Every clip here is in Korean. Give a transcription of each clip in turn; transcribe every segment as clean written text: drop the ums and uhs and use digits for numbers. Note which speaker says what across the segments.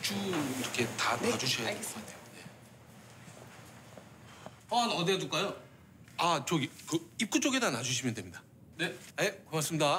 Speaker 1: 쭉 이렇게 다 놔주셔야 될 것 같아요.
Speaker 2: 네. 어디에 둘까요?
Speaker 1: 아, 저기 그 입구 쪽에다 놔주시면 됩니다.
Speaker 2: 네.
Speaker 1: 네, 고맙습니다.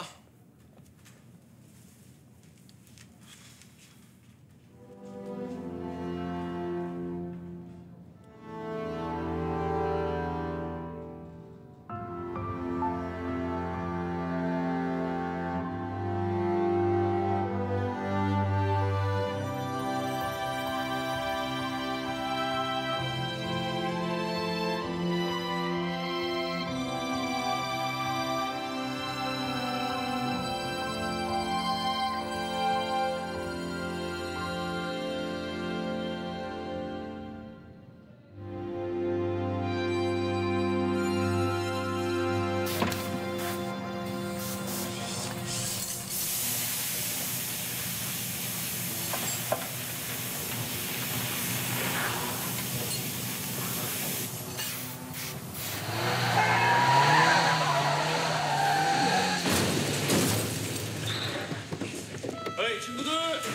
Speaker 3: 어이 친구들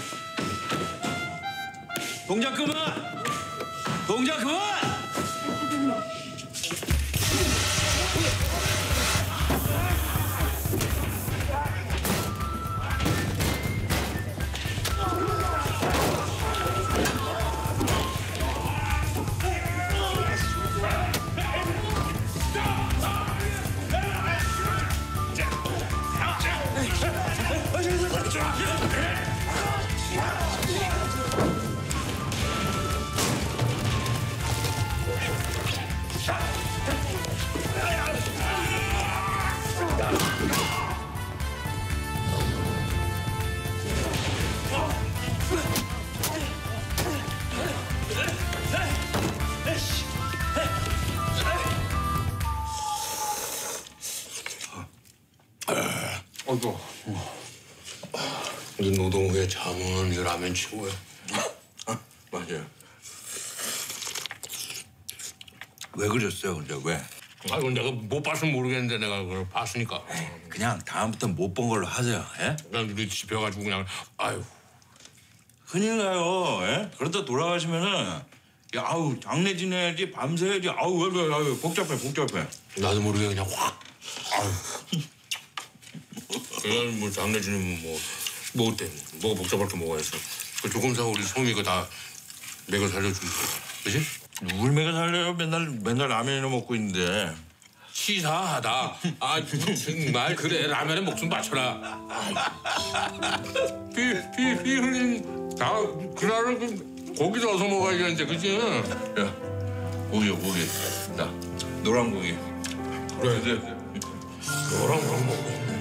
Speaker 3: 동작 그만! 동작 그만!
Speaker 1: 아이고. 우리 노동 후에 잠은 이 라면 최고야.
Speaker 3: 맞아요. 왜 그랬어요, 근데 왜?
Speaker 1: 아이고, 내가 못 봤으면 모르겠는데 내가 그걸 봤으니까.
Speaker 3: 그냥 다음부터 못 본 걸로 하세요, 예?
Speaker 1: 그냥 우리 집혀가지고 그냥 아유.
Speaker 3: 큰일 나요, 예? 그러다 돌아가시면은 야, 아우 장례 지내야지 밤새야지 아우 왜 복잡해.
Speaker 1: 나도 모르게 그냥 확. 아유. 그냥 뭐 장례 지내면 뭐 어때? 뭐가 복잡할 게 뭐가 있어? 그 조금상 우리 성미가 다 내가 살려주면 돼. 그지?
Speaker 3: 누굴 먹여 살려요? 맨날 라면이나 먹고 있는데.
Speaker 1: 치사하다. 아 정말 그래 라면에 목숨 바쳐라. 피 흘린 다 그날은 그 고기 넣어서 먹어야지 이제 그지?
Speaker 3: 야, 고기. 나 노란 고기.
Speaker 1: 그래. 너랑 먹어.